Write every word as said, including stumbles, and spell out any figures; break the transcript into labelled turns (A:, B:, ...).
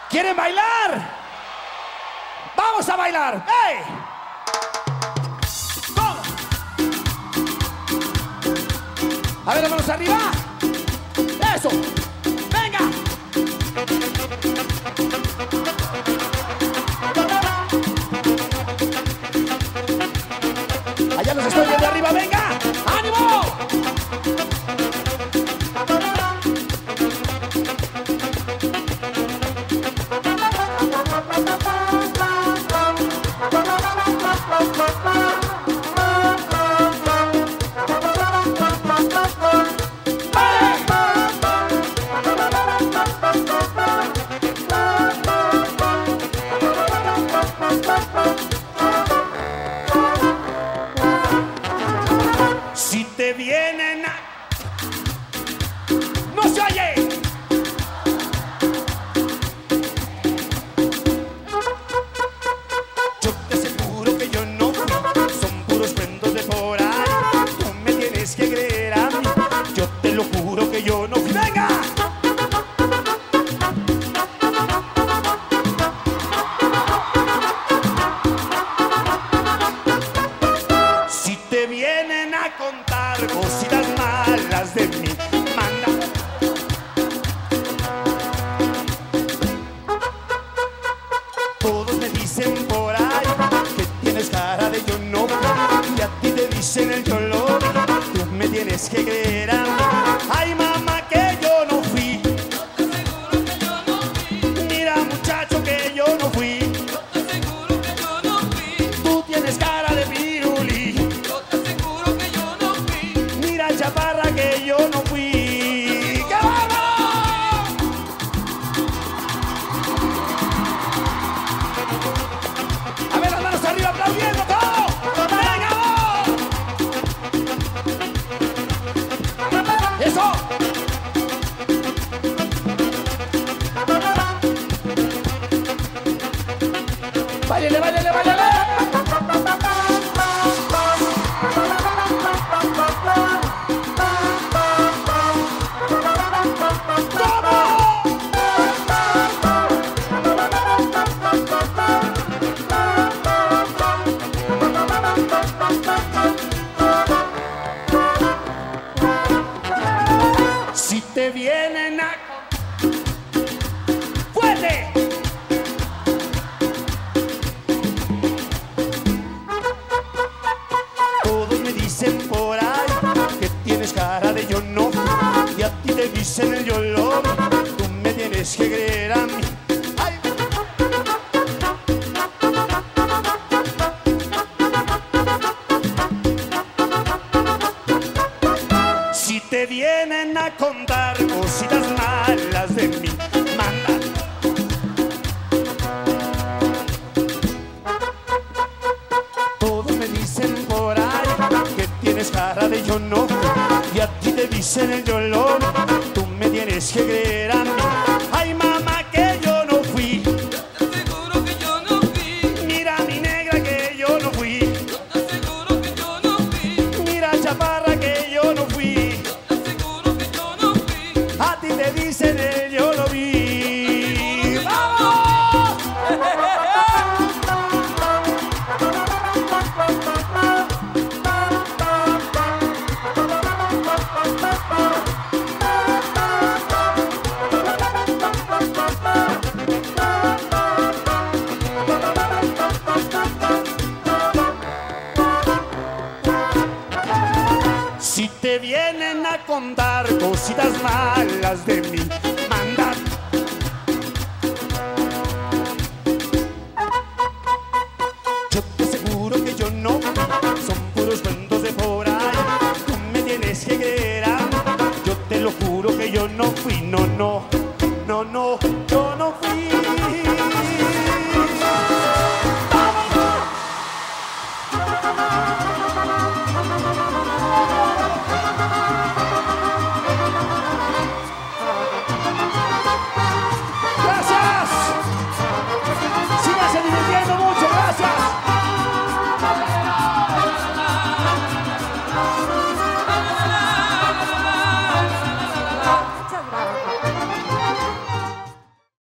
A: ¿Quieren bailar? ¡Vamos a bailar! ¡Hey! ¡Vamos! A ver, manos arriba. ¡Eso! ¡Venga! Allá los estoy viendo arriba, venga. ¡Ánimo! Si te vienen a... ¡No se oye! Yo te aseguro que yo no fui, son puros cuentos de por ahí. Tú me tienes que creer a mí, yo te lo juro que yo no fui. ¡Venga! Si te vienen a contar cositas malas de mí, manda. Todos me dicen por ahí que tienes cara de yo no fui, y a ti te dicen el yo lo vi. Tú me tienes que creer a mí. Ay, mamá, que yo no fui.
B: Yo te aseguro que yo no fui.
A: Mira, muchacho, que yo no fui.
B: Yo te aseguro que yo no fui.
A: Tú tienes cara de pirulí.
B: Yo te aseguro que yo no fui.
A: Mira, chaparra, que yo no fui. ¡Qué vamos! A ver, las manos arriba, aplaudiendo todo. ¡Venga, vos! ¡Eso! ¡Báilele, báilele, báilele! Si te vienen a... ¡Fuerte! Todos me dicen por ahí que tienes cara de yo no fui, y a ti te dicen el yo lo vi. Tú me tienes que creer a mí. Ay. Si te vienen a contar cositas malas de mí, manda. Todos me dicen por ahí que tienes cara de yo no fui, y a ti te dicen el yo lo vi. Tú me tienes que creer a mí. Ay, mamá, que yo no fui.
B: Yo te aseguro que yo no fui.
A: Mira, mi negra, que yo no fui.
B: Yo te aseguro que yo no fui.
A: Mira, chaparra, que yo no fui.
B: Yo te aseguro que yo no fui.
A: A ti te dicen el yo lo vi. Si te vienen a contar cositas malas de mí, manda. Yo te aseguro que yo no fui, son puros cuentos de por ahí. Tú me tienes que creer a mí, yo te lo juro que yo no fui. No, no, no, no.